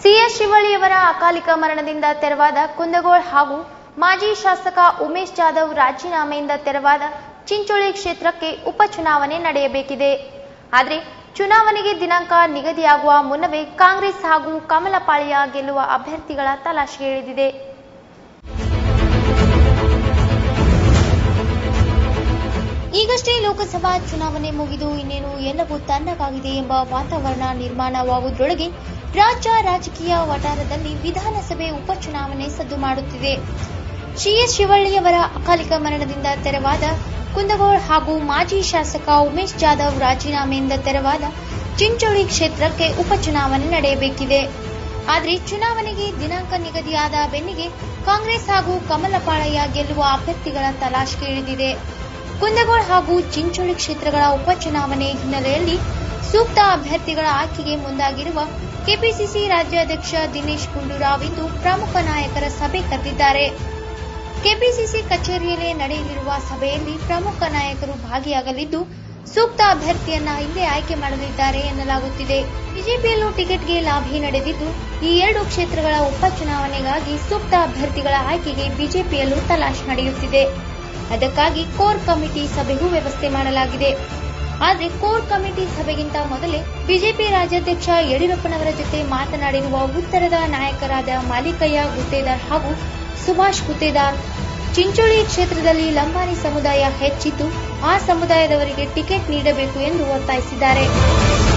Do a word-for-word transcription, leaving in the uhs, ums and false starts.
CS ಶಿವಳ್ಳಿಯವರ ಅಕಾಲಿಕ ಮರಣದಿಂದ ತೆರವಾದ ಕುಂದಗೋಳ ಹಾಗೂ ಮಾಜಿ ಶಾಸಕ ಉಮೇಶ್ ಜಾಧವ್ ರಾಜೀನಾಮೆಯಿಂದ ತೆರವಾದ ಚಿಂಚೋಳಿ ಕ್ಷೇತ್ರಕ್ಕೆ ಉಪಚುನಾವಣೆ ನಡೆಯಬೇಕಿದೆ. ಆದರೆ ಚುನಾವಣೆಗೆ ದಿನಾಂಕ ನಿಗದಿಯಾಗುವ ಮುನ್ನವೇ ಕಾಂಗ್ರೆಸ್ ಹಾಗೂ ಕಮಲಪಾಳ್ಯ ಗೆಲ್ಲುವ ಅಭ್ಯರ್ಥಿಗಳ ತಲಾಶೆಗೆ ಇಳಿದಿದೆ. ಈಗಷ್ಟೇ ಲೋಕಸಭಾ ಚುನಾವಣೆ ಮುಗಿದು ಇನ್ನೇನು ಎಲ್ಲವೂ ತಣ್ಣಗಾಗಿದೆ ಎಂಬ ವಾತಾವರಣ ನಿರ್ಮಾಣವಾಗುವುದರೊಳಗೆ ರಾಜ್ಯ ರಾಜಕೀಯ ವಟಾರದಲ್ಲಿ ವಿಧಾನಸಭೆ ಉಪಚುನಾವಣೆ ಸದ್ದು ಮಾಡುತ್ತಿದೆ. ಸಿಎಸ್ ಶಿವಳ್ಳಿಯವರ ಅಕಾಲಿಕ ಮರಣದಿಂದ ತೆರವಾದ ಕುಂದಗೋಳ ಹಾಗೂ ಮಾಜಿ ಶಾಸಕ ಉಮೇಶ್ ಜಾಧವ್ ರಾಜೀನಾಮೆಯಿಂದ ತೆರವಾದ ಚಿಂಚೋಳಿ ಕ್ಷೇತ್ರಕ್ಕೆ ಉಪಚುನಾವಣೆ ನಡೆಯಬೇಕಿದೆ. ಆದರೆ ಚುನಾವಣೆಗೆ ದಿನಾಂಕ ನಿಗದಿಯಾದ ಬೆನ್ನಿಗೆ ಕಾಂಗ್ರೆಸ್ ಹಾಗೂ ಕಮಲಪಾಳ್ಯ ಗೆಲ್ಲುವ ಅಭ್ಯರ್ಥಿಗಳ ತಲಾಶೆಗೆ ಇಳಿದಿದೆ. ಕುಂದಗೋಳ ಹಾಗೂ ಚಿಂಚೋಳಿ ಕ್ಷೇತ್ರಗಳ ಉಪಚುನಾವಣೆ ಹಿನ್ನೆಲೆಯಲ್ಲಿ ಸೂಕ್ತ ಅಭ್ಯರ್ಥಿಗಳ ಆಯ್ಕೆಗೆ ಮುಂದಾಗಿರುವ ಕೆಪಿಸಿಸಿ ರಾಜ್ಯಾಧ್ಯಕ್ಷ ದಿನೇಶ್ ಗುಂಡೂರಾವ್ ಇಂದು ಪ್ರಮುಖ ನಾಯಕರ ಸಭೆ ಕರೆದಿದ್ದಾರೆ. ಕೆಪಿಸಿಸಿ ಕಚೇರಿಯಲ್ಲಿ ನಡೆಯಲಿರುವ ಸಭೆಯಲ್ಲಿ ಪ್ರಮುಖ ನಾಯಕರು ಭಾಗಿಯಾಗಲಿದ್ದು ಸೂಕ್ತ ಅಭ್ಯರ್ಥಿಯನ್ನ ಇಲ್ಲೇ ಆಯ್ಕೆ ಮಾಡಲಿದ್ದಾರೆ ಎನ್ನಲಾಗುತ್ತಿದೆ. ಬಿಜೆಪಿಯಲ್ಲೂ ಟಿಕೆಟ್ಗೆ ಲಾಭಿ ನಡೆದಿದ್ದು ಈ ಎರಡು ಕ್ಷೇತ್ರಗಳ ಉಪಚುನಾವಣೆಗಾಗಿ ಸೂಕ್ತ ಅಭ್ಯರ್ಥಿಗಳ ಆಯ್ಕೆಗೆ ಬಿಜೆಪಿಯಲ್ಲೂ ತಲಾಶ್ ನಡೆಯುತ್ತಿದೆ. ಅದಕ್ಕಾಗಿ ಕೋರ್ ಕಮಿಟಿ ಸಭೆಗೂ ವ್ಯವಸ್ಥೆ ಮಾಡಲಾಗಿದೆ. ಆದರೆ ಕೋರ್ ಕಮಿಟಿ ಸಭೆಗಿಂತ ಮೊದಲೇ ಬಿಜೆಪಿ ರಾಜ್ಯಾಧ್ಯಕ್ಷ ಯಡಿಯೂರಪ್ಪನವರ ಜೊತೆ ಮಾತನಾಡಿರುವ ಉತ್ತರದ ನಾಯಕರಾದ ಮಾಲಿಕಯ್ಯ ಗುತ್ತೇದಾರ್ ಹಾಗೂ ಸುಭಾಷ್ ಗುತ್ತೇದಾರ್ ಚಿಂಚೋಳಿ ಕ್ಷೇತ್ರದಲ್ಲಿ ಲಂಬಾಣಿ ಸಮುದಾಯ ಹೆಚ್ಚಿದ್ದು ಆ ಸಮುದಾಯದವರಿಗೆ ಟಿಕೆಟ್ ನೀಡಬೇಕು ಎಂದು ಒತ್ತಾಯಿಸಿದ್ದಾರೆ.